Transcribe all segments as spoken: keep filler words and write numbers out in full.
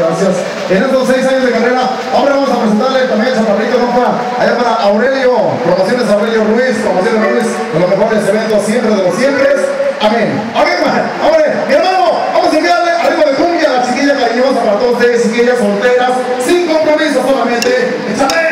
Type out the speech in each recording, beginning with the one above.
gracias. En estos seis años de carrera, ahora vamos a presentarle también el chaparrito, compa, allá para Aurelio, promociones Aurelio Ruiz, promociones Ruiz, de los mejores eventos siempre de los siempre. Amén. Amén, man. Hombre, mi hermano, vamos a enviarle arriba de cumbia a la chiquilla cariñosa para todos ustedes, chiquillas solteras, sin compromiso solamente. ¡Échale!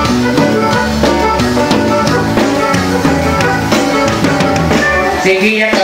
Chiquilla